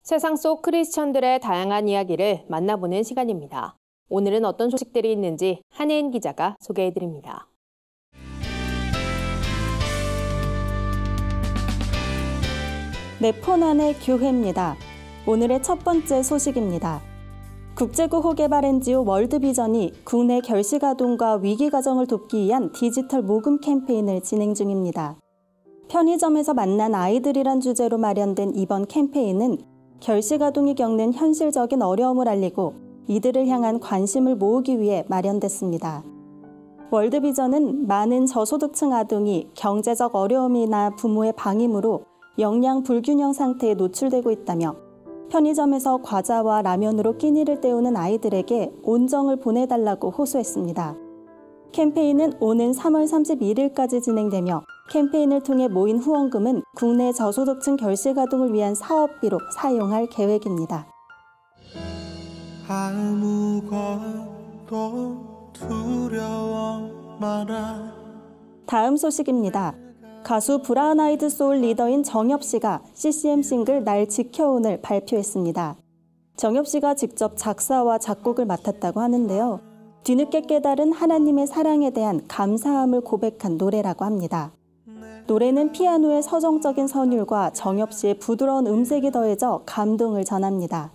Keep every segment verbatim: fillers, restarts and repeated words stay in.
세상 속 크리스천들의 다양한 이야기를 만나보는 시간입니다. 오늘은 어떤 소식들이 있는지 한혜인 기자가 소개해드립니다. 내 폰 안의 교회입니다. 오늘의 첫 번째 소식입니다. 국제구호 개발 엔지오 월드비전이 국내 결식아동과 위기가정을 돕기 위한 디지털 모금 캠페인을 진행 중입니다. 편의점에서 만난 아이들이란 주제로 마련된 이번 캠페인은 결식아동이 겪는 현실적인 어려움을 알리고 이들을 향한 관심을 모으기 위해 마련됐습니다. 월드비전은 많은 저소득층 아동이 경제적 어려움이나 부모의 방임으로 영양 불균형 상태에 노출되고 있다며 편의점에서 과자와 라면으로 끼니를 때우는 아이들에게 온정을 보내달라고 호소했습니다. 캠페인은 오는 삼월 삼십일일까지 진행되며 캠페인을 통해 모인 후원금은 국내 저소득층 결식아동을 위한 사업비로 사용할 계획입니다. 아무것도 두려워 마라. 다음 소식입니다. 가수 브라운 아이드 소울 리더인 정엽 씨가 씨씨엠 싱글 날 지켜온을 발표했습니다. 정엽 씨가 직접 작사와 작곡을 맡았다고 하는데요. 뒤늦게 깨달은 하나님의 사랑에 대한 감사함을 고백한 노래라고 합니다. 노래는 피아노의 서정적인 선율과 정엽 씨의 부드러운 음색이 더해져 감동을 전합니다.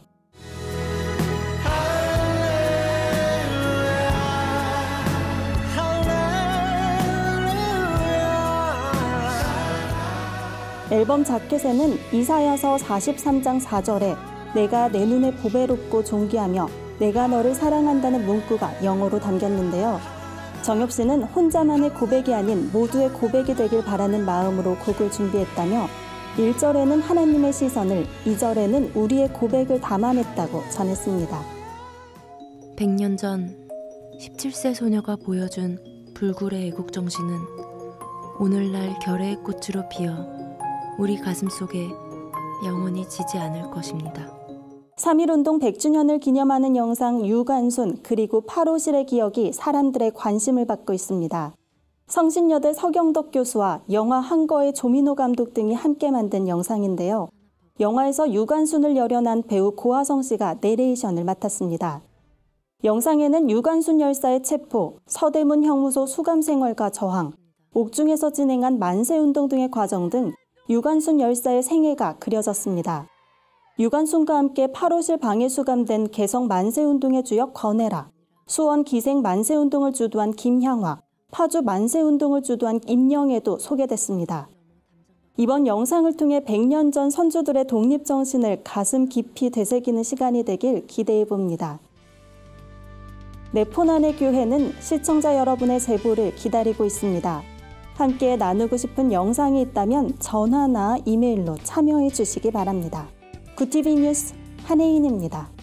앨범 자켓에는 이사야서 사십삼 장 사 절에 내가 내 눈에 보배롭고 존귀하며 내가 너를 사랑한다는 문구가 영어로 담겼는데요. 정엽 씨는 혼자만의 고백이 아닌 모두의 고백이 되길 바라는 마음으로 곡을 준비했다며 일 절에는 하나님의 시선을, 이 절에는 우리의 고백을 담아냈다고 전했습니다. 백 년 전 십칠 세 소녀가 보여준 불굴의 애국정신은 오늘날 결의의 꽃으로 피어 우리 가슴 속에 영원히 지지 않을 것입니다. 삼일운동 백 주년을 기념하는 영상 유관순 그리고 팔오실의 기억이 사람들의 관심을 받고 있습니다. 성신여대 서경덕 교수와 영화 한거의 조민호 감독 등이 함께 만든 영상인데요. 영화에서 유관순을 열연한 배우 고하성 씨가 내레이션을 맡았습니다. 영상에는 유관순 열사의 체포, 서대문 형무소 수감 생활과 저항, 옥중에서 진행한 만세운동 등의 과정 등 유관순 열사의 생애가 그려졌습니다. 유관순과 함께 팔오실 방해 수감된 개성 만세운동의 주역 권혜라, 수원 기생 만세운동을 주도한 김향화, 파주 만세운동을 주도한 임영애도 소개됐습니다. 이번 영상을 통해 백 년 전 선조들의 독립정신을 가슴 깊이 되새기는 시간이 되길 기대해 봅니다. 내 폰 안의 교회는 시청자 여러분의 제보를 기다리고 있습니다. 함께 나누고 싶은 영상이 있다면 전화나 이메일로 참여해 주시기 바랍니다. 구티비 뉴스 한혜인입니다.